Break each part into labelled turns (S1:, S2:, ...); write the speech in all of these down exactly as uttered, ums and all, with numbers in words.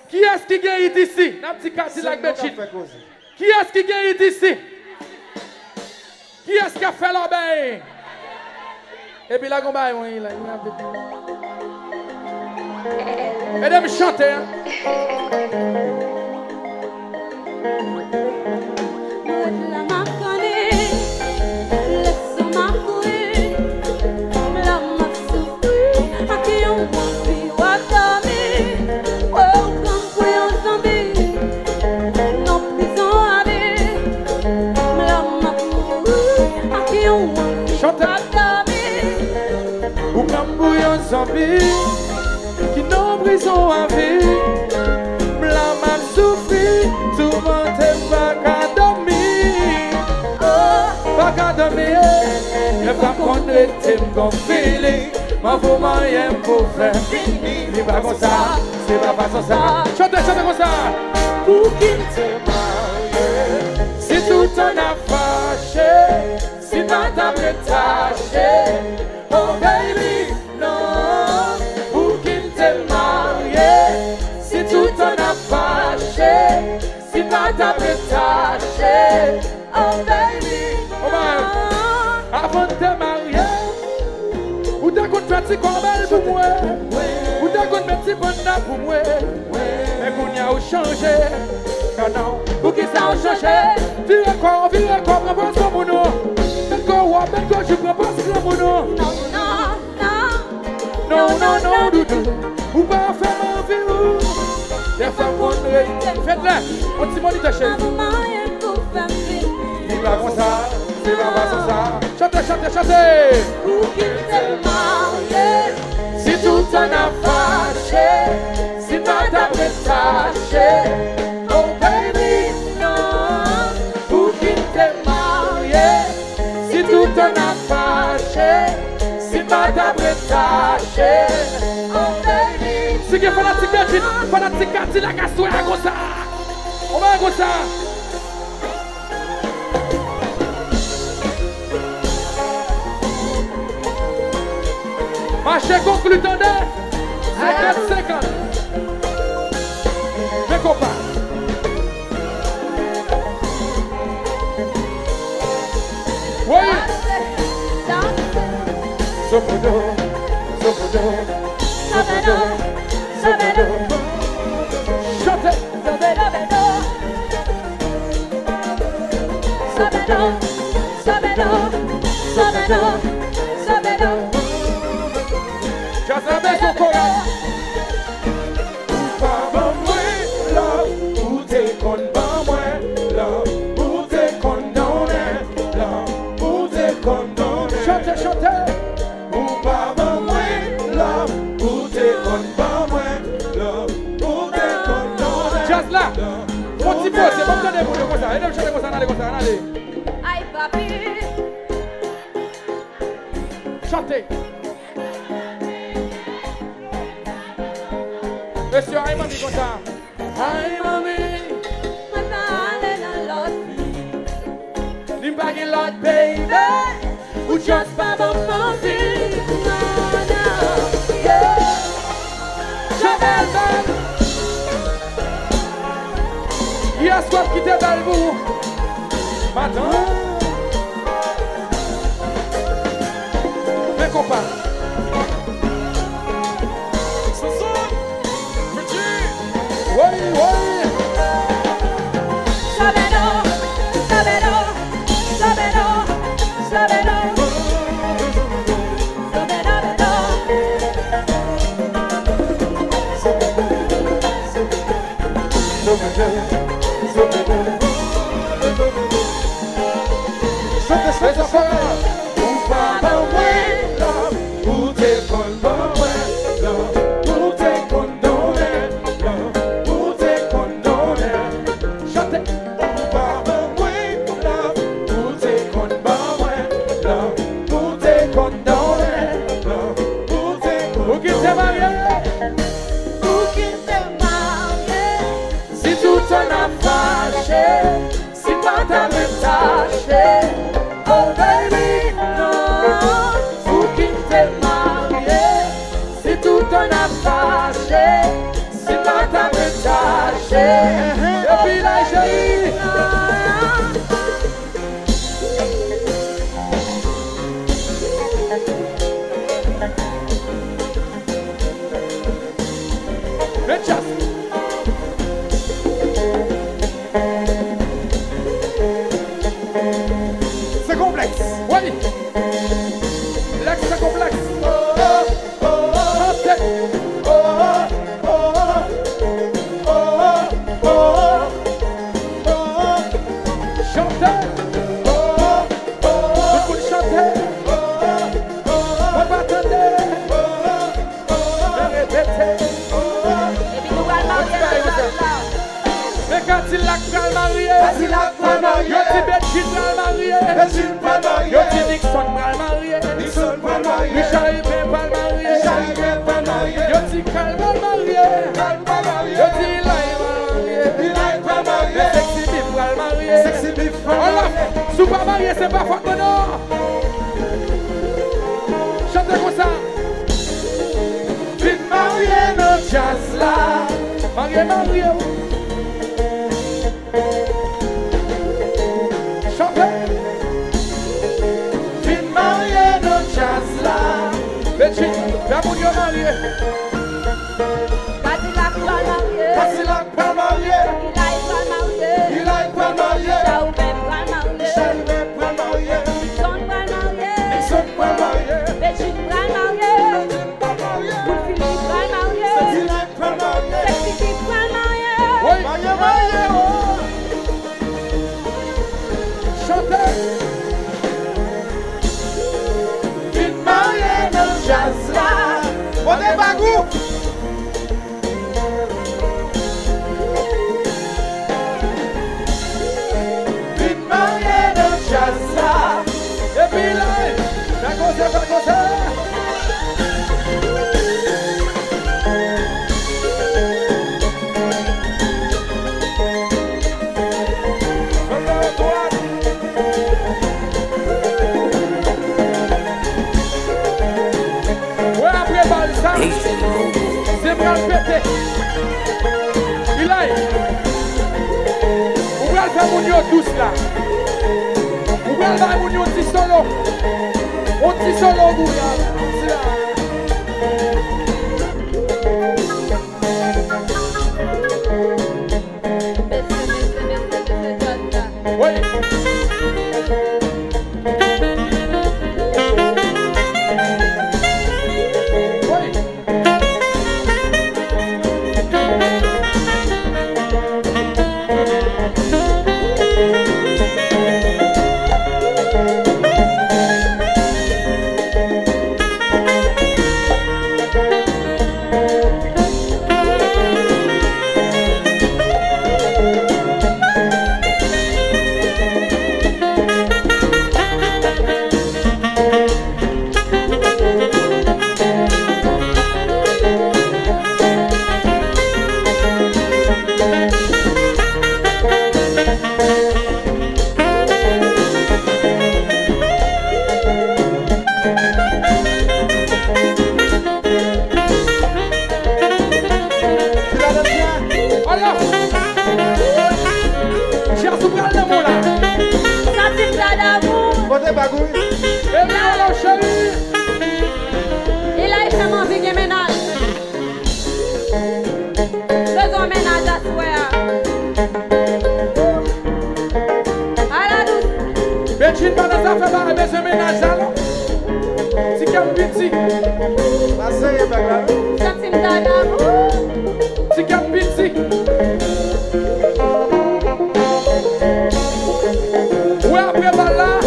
S1: Qui est-ce qui gagne ici? N'a petit quartier la Betchit. Qui est-ce qui gagne ici? Qui est-ce qui a fait la bain? Et puis là, on va y aller. Et de me chanter. Zombie qui n'ont prison à vie, blanc mal souffri, tout le monde est pas qu'à dormir, pas qu'à dormir, ne pas connaître mon feeling, ma vous moyen pour faire, c'est pas comme ça, c'est pas façon ça, chantez, chantez comme ça, pour qu'il te marie, si tout en a fâché, si pas t'as taché, oh baby. Non, pour qu'il te marie, si tout en a fâché, si pas t'as taché, oh baby, oh man, avant de te marier, ou t'as qu'on fait petit corbel pour moi, ou t'as qu'on fait petit bonheur pour moi, mais qu'on y a au changé, non, non, pour qui ça a changé, vire quoi, vire quoi, propose comme nous, mais quoi, mais quoi, je propose comme nous, non, non. Non, non, non, doudou, ou pas faire ma vie, ou des femmes condrées, faites-le, on t'y monte ta chaise. Il va comme ça, il va pas comme ça. Chantez, chantez, chantez. Pour qu'il te marie, si tout en a fâché, si pas t'as taché, oh baby, non. Pour qu'il te marie, si tout en a fâché, si pas t'as taché, oh baby. Si que fanatique Betchit, fanatique Cathy la casse toi comme ça. On va comme ça. Marché conclu tendez, cinquante cinquante. Mes copains. Oui. Sopodo, sopodo, sopodo, sopodo. Chantez. Sopodo, sopodo, sopodo, sopodo. Just a best of all. Papa moi, love, who take on Papa love, who take on down, love, who take on down. Chantez, chantez. Papa moi, love, who take on Papa love, who take on down. Just là, mon petit peu, c'est bon de vous comme ça. Et donc chantez comme ça, allez comme ça, allez. Aïe papi. Chantez. Monsieur, aïe mamie comme ça. Aïe mamie. My darling, I love you. Lean back in Lord, baby. Who just Papa for me. No, no, yeah. Javel, belle. Hier soir, qui t'est belle, vous. Maintenant. Mes copains. Oui, oui. Sabero, sabero, sabero, sabero, Si tout en Et puis là, chérie. Le jazz. C'est complexe. Oui. L'ex, c'est complexe. Oh, oh, oh, oh. Oh, oh, oh, oh, oh, oh. Chantez. Oh, oh, oh. Beaucoup de chanter. Oh, oh, oh. On va attendre. Oh, oh, oh. Répétez. Mais quand il a pral marié, quand il a pral marié, yo ti Betchit pral marié, Betchit pral marié, yo ti Nixon pral marié, Nixon pral marié, Richard Yves pral marié, Richard Yves pral marié, yo ti Cal pral marié, Cal pral marié, yo ti Eli pral marié, Eli pral marié, Sexy Beef pral marié, Sexy Beef pral marié. Sous pas marié c'est pas faute bonheur. Chantez comme ça. Vite marié dans jazz là, marié marié. Vite marié dans jazz là. Betchit, la moun yo marié.
S2: Cadillac pral marié.
S1: Cadillac pral marié.
S2: Eli pral marié.
S1: Eli pral marié.
S2: Chauvin pral marié.
S1: Chauvin pral marié.
S2: Nixon pral marié.
S1: Nixon pral marié.
S2: Betchit pral marié. Philippe pral marié.
S1: Philippe pral marié.
S2: Sexy Beef pral marié.
S1: Oui, marié, marié. Chantez. Vite marié dans jazz là. On est bagou. Vite marié dans jazz là. Et puis là, la cause est pas cause. C'est bral pété. Il aille. Ou bral faire mon yo douce là. Ou bral faire mon yo petit solo. On petit solo au bout là. Oui. Betchit pas dans sa fait pas besoin ménage là. Si comme petit. Passez pas là.
S2: Satim dada.
S1: Si comme petit. Ouais après balle là.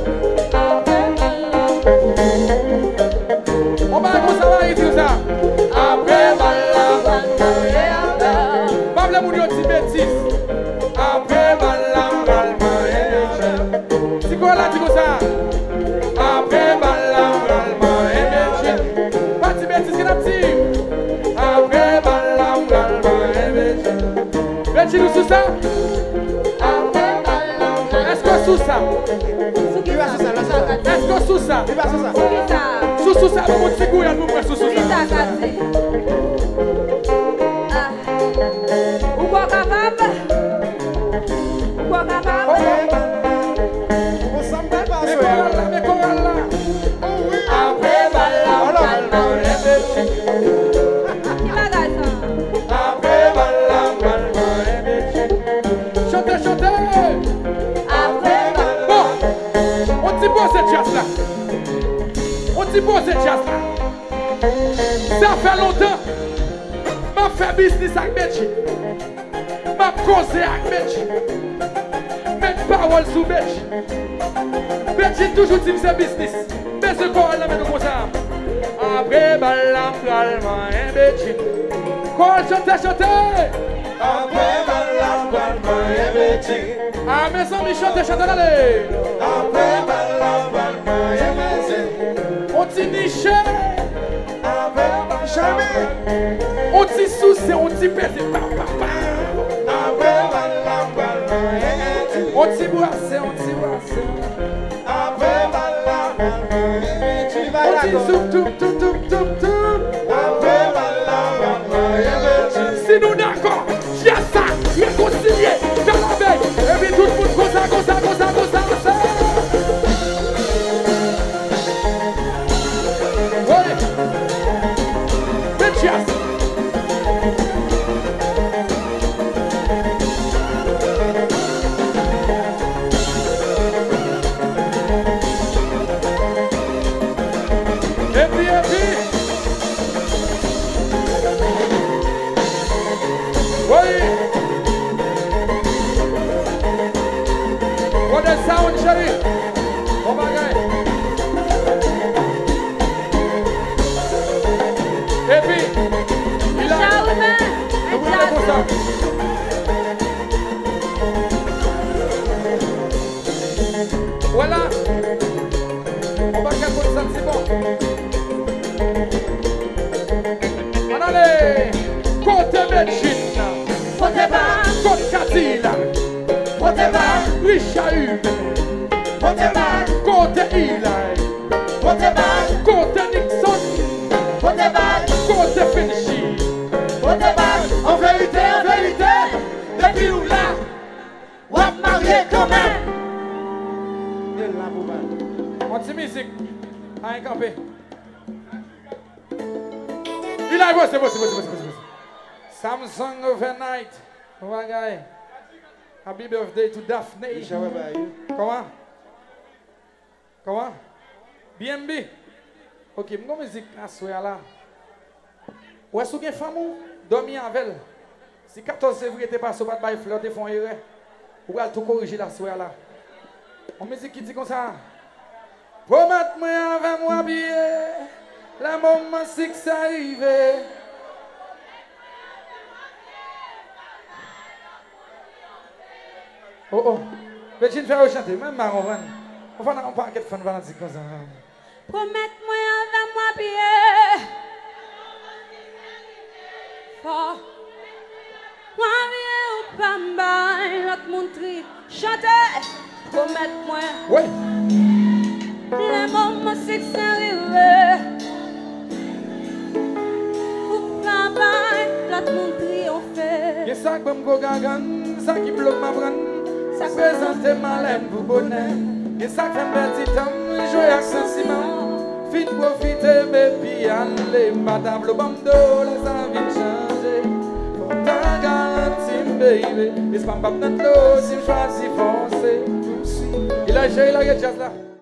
S1: On va comme ça va y tout ça. Après balle là. Pas le moun yo ti bêtise. Après balle là. Voilà, tu vois ça. Après balam, galma, émergé. Pas de bêtises qui n'a petit. Après balam, galma, émergé. Betchit nous sous ça. Après balam. Est-ce que sous ça? Est-ce que sous ça? Sous sous ça, vous petit goût, il y a nous sous sous ça.
S2: Ou quoi capable? Ou quoi capable?
S3: On s'en fait pas
S1: Mais
S3: ça.
S1: chorale là, mais chorale là. Après balle, balle, répété.
S2: Qui bagaille ça?
S1: Après balle, balle, répété. Chantez, chantez.
S2: Après balle.
S1: Bon, on t'y pose cette chasse là. On t'y pose cette chasse là. Ça fait longtemps. M'a fait business avec Betty. M'a causé avec Betty. Mettre parole sous Betty. Betty toujours dit que c'est business. Mais ce corps là, mais nous comme ça. Après balle, calme, hein, Betty. Corps, chantez, chantez.
S3: Après balle, balle, répété.
S1: Ah, mes amis, chantez, chantez, allez.
S3: Après balle, balle, répété.
S1: On t'y niche.
S3: Après balle, jamais.
S1: On t'y soucie, on t'y pète. Pa, pa, pa.
S3: Après balle, balle, répété.
S1: On t'y boisse, on t'y boisse.
S3: Après balle, balle, répété.
S1: On t'y zoom, toum, toum, toum, toum, toum.
S3: Après balle, balle, répété.
S1: Si nous d'accord, j'ai ça, réconcilié, dans la veille. Et puis tout le monde, comme ça, comme ça, comme ça, comme ça, comme ça. Oui. C'est chiasse. Et puis, et puis. Oui. What the sound, chérie? Oh my God. Et puis, il a...
S2: Ciao, man.
S1: Et vous êtes comme ça. Voilà. On va faire comme ça, c'est bon. On allait. Côté Medjin.
S2: Côté bas.
S1: Côté Katila.
S2: Côté bas.
S1: Richard Hube.
S2: Côté bas.
S1: Côté Eli.
S2: Côté bas.
S1: Côté Nixon.
S2: Côté bas.
S1: Côté Finchy.
S2: Côté bas.
S1: En vérité, en vérité, depuis nous là,
S2: On va marier quand même.
S1: on dit musique, à un campé. Il a bossé, c'est bossé, bossé, bossé, bossé. Samsung overnight. Oh, guy. Happy birthday to Daphne. Comment? Comment? B M B. Ok, mon musique à ce là. Où est-ce que vous femme dormir avec elle? Si quatorze février t'es passé pas de bail fleur, t'es font erreur. Ou allez tout corriger la soirée là. On musique qui dit comme ça. Promettre-moi avec moi bien. La maman c'est que ça arrive. Oh oh. Virgin fait chanter, même marron. On va en parler de fun Valentin comme ça.
S2: Promette-moi avec moi bien. Fort. Moi bien ou pas m'baille, l'autre montrer. Chantez. Promette-moi.
S1: Oui.
S2: Les moments c'est que ça arrive. Ou pas m'baille, l'autre montrer on fait.
S1: Y'a ça que me gagan, ça qui bloque ma brane. Ça présente ma laine pour bonheur. Y'a ça qui fait un petit temps, jouer avec sentiment. Fin profiter, baby, allez, madame le bando, les envies de changer. Pourtant, garantie, baby, et c'est pas ma petite si je choisis foncer. Il a géré la jazz là.